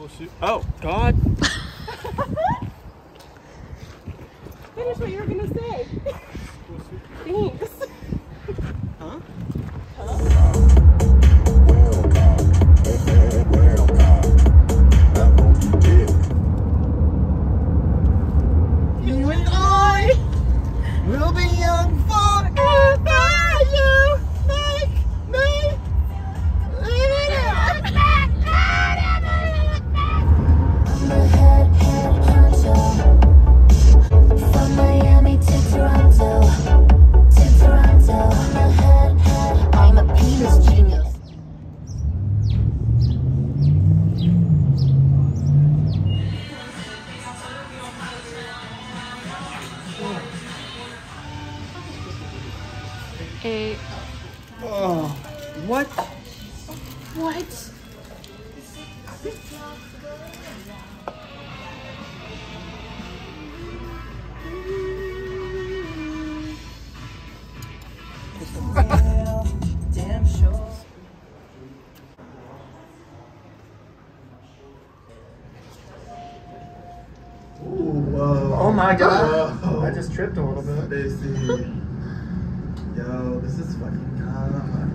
Oh, God. Finish what you were gonna say. Thanks. Huh? You and I will be young forever. You make me live it up. I'm the head honcho. From Miami to Toronto, I'm the head, I'm a penis genius. Oh, what? What? Damn sure. Whoa. Oh my God. Whoa. I just tripped a little bit. Stacy. Yo, this is fucking hot.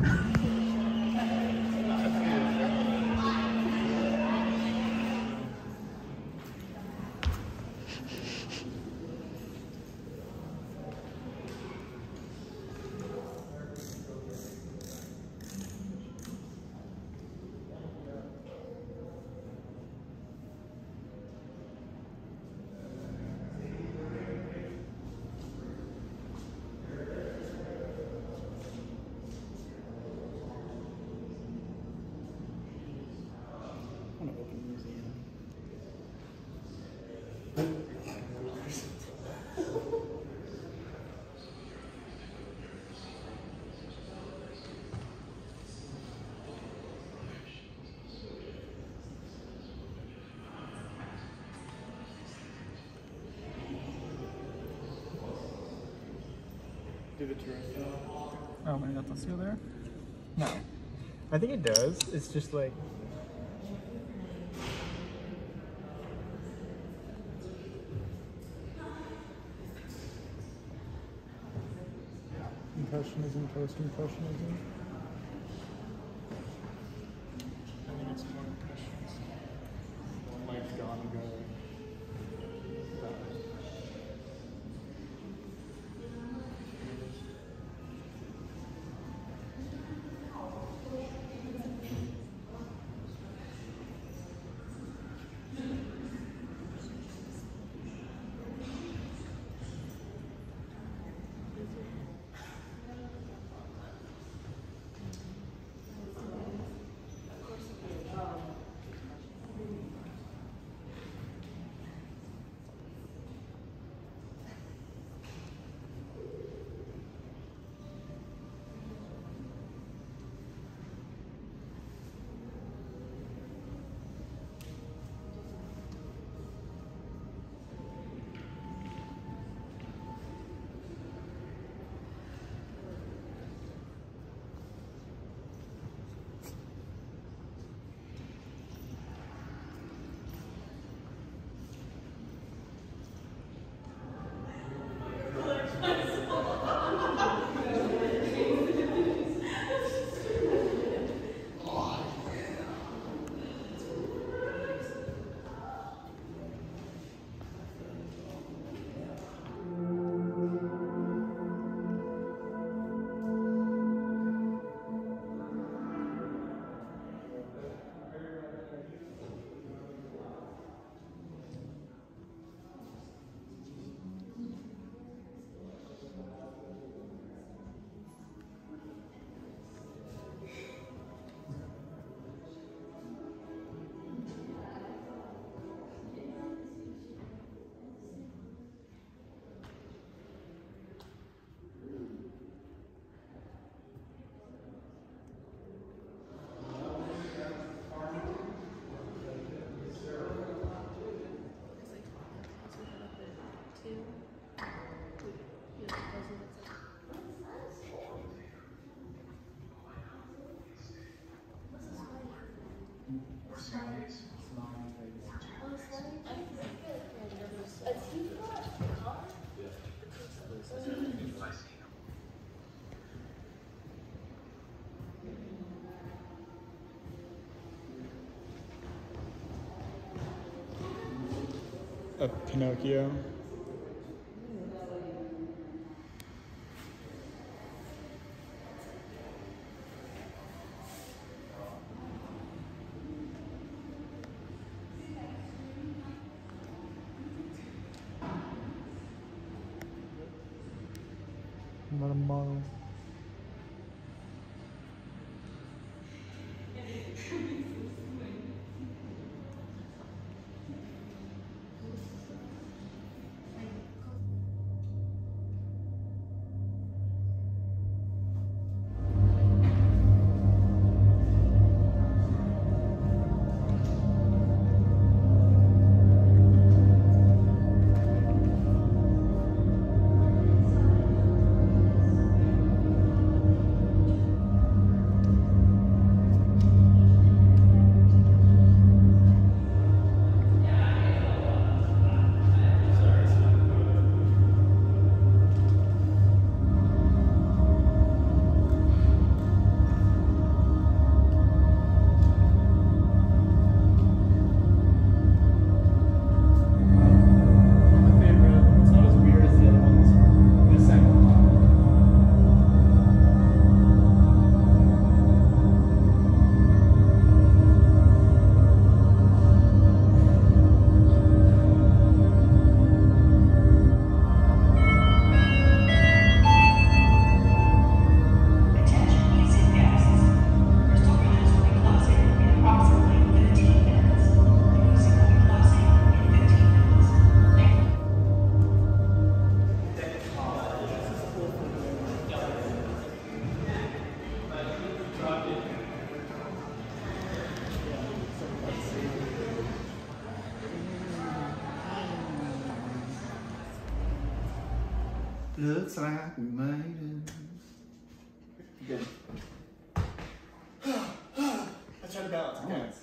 Oh my God, let's go there? No. I think it does. It's just like... Impressionism, post-impressionism. I think it's more impressions. Life's gone ago. Or Sundays. A Pinocchio. Not a model. Looks like we made it. Good. I tried to balance. Okay. Nice.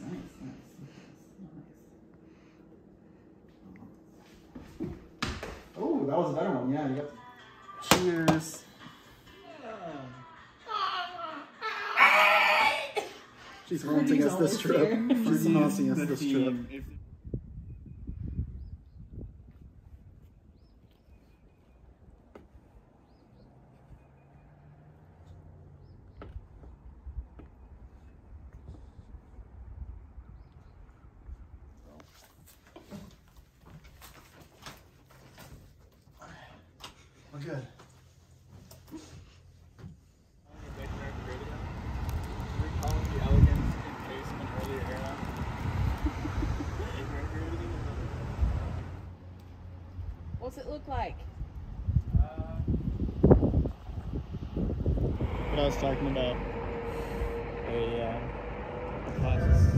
Oh, that was a better one. Yeah, you got. Cheers. She's haunting us this trip. She's haunting us this trip. We're good. Recalling the elegance and taste of an earlier era. What's it look like? What I was talking about. A classic.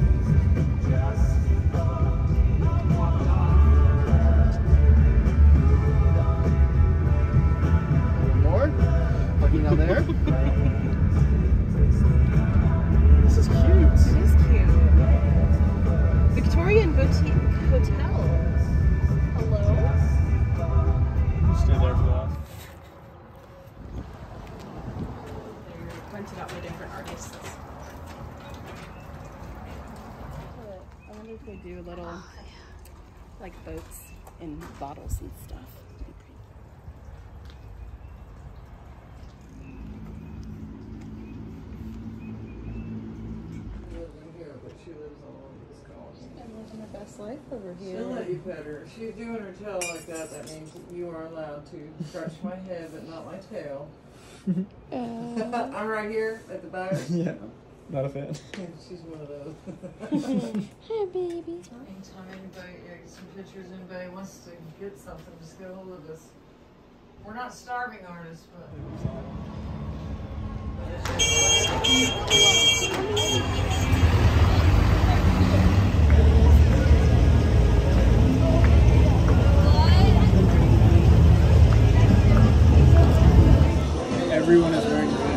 Parking down there. This is cute. It is cute. Victorian Boutique Hotel. Hello? Stay there for that. They're rented out by different artists. I wonder if they do little, like boats and bottles and stuff. My best life over here. She'll let you pet her. If she's doing her tail like that, that means you are allowed to scratch my head, but not my tail. I'm right here at the back. Yeah, not a fan. She's one of those. Hey, baby. Anytime anybody gets some pictures, anybody wants to get something, just get a hold of us. We're not starving artists, but. Everyone is wearing green.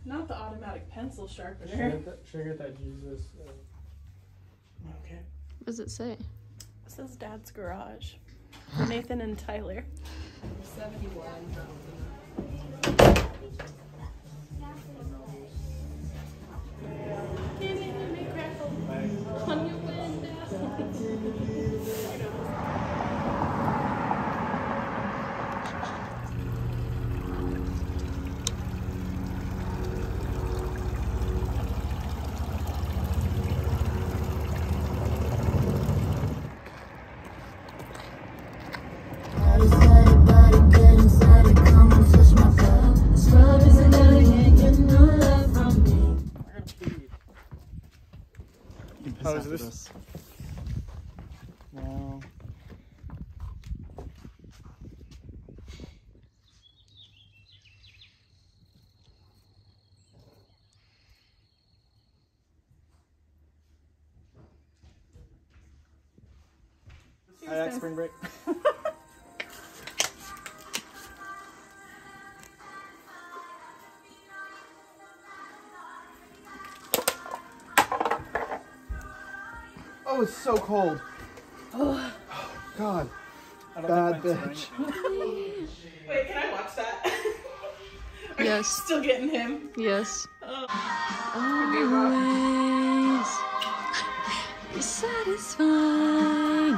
Not the automatic pencil sharpener. Should I get that Jesus? Okay. What does it say? It says Dad's Garage. For Nathan and Tyler. 71. On your window. Oh, is this? Wow. Kayak spring break. Oh, it's so cold. Oh. God. Bad bitch. Wait, can I watch that? Yes. Still getting him. Yes. Oh. Always be satisfied.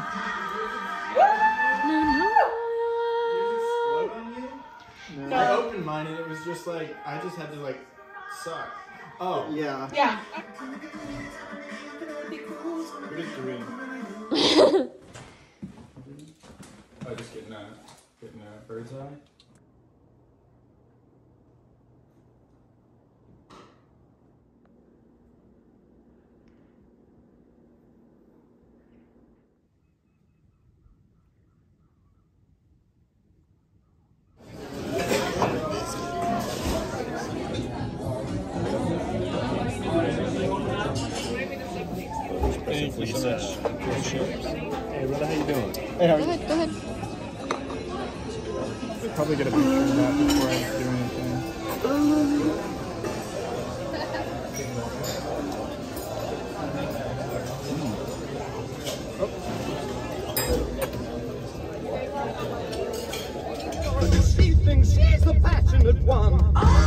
No. I opened mine and it was just like, I just had to like suck. Oh. Yeah. Yeah. What is green? Oh, just getting a bird's eye. Thank you so much. Hey, brother, how you doing? Hey, how are Go you? ahead, go ahead. Probably get a picture of that before I do anything. She thinks she's the passionate one.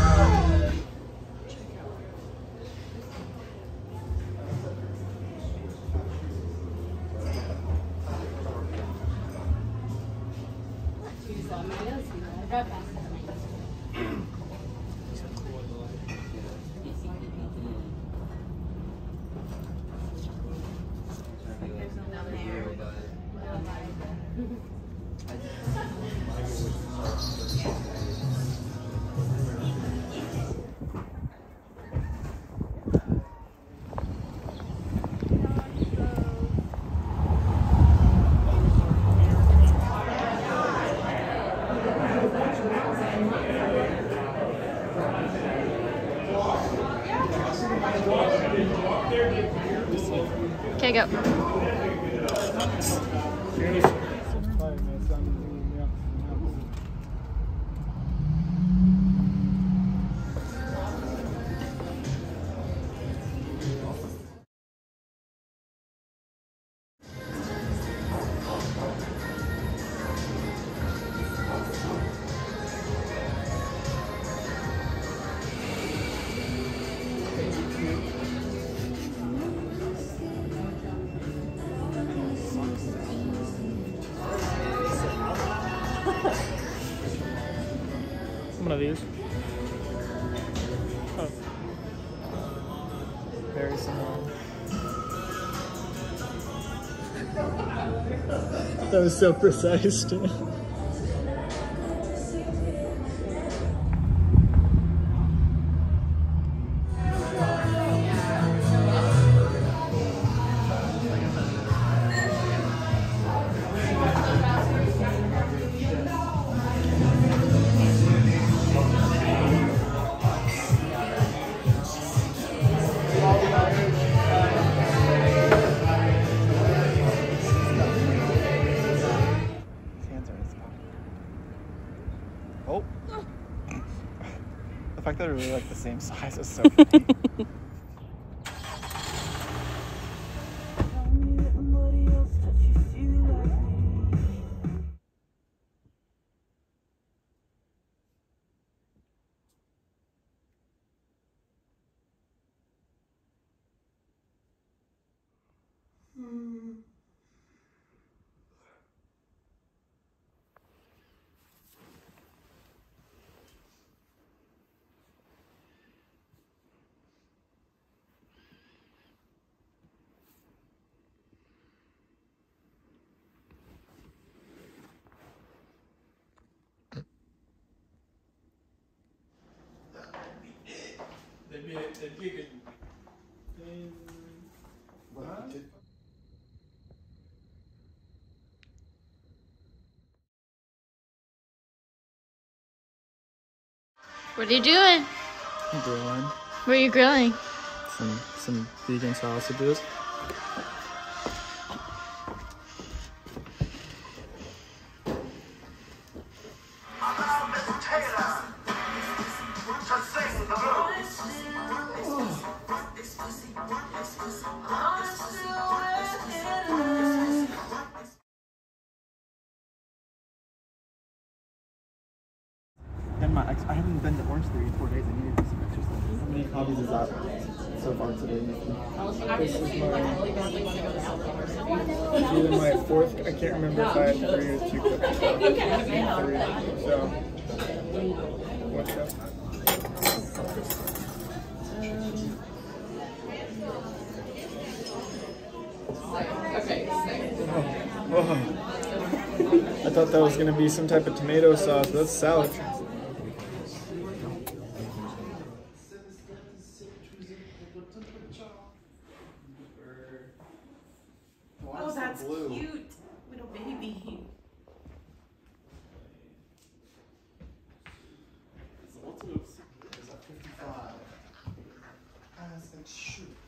Okay, go. One of these. Oh. Very similar. That was so precise too. fact that they're really like the same size is so funny. That'd be a good thing. What? What are you doing? I'm grilling. What are you grilling? Some vegan sausages. Then I haven't been to Orange Theory in 4 days. I need to do some exercise. How many copies is that so far today? This is either my fourth. I can't remember if I had 3 or 2 cookies. So, what's up? Oh. I thought that was going to be some type of tomato sauce. That's salad. Oh, that's cute. Little baby. Is that 55? As it should.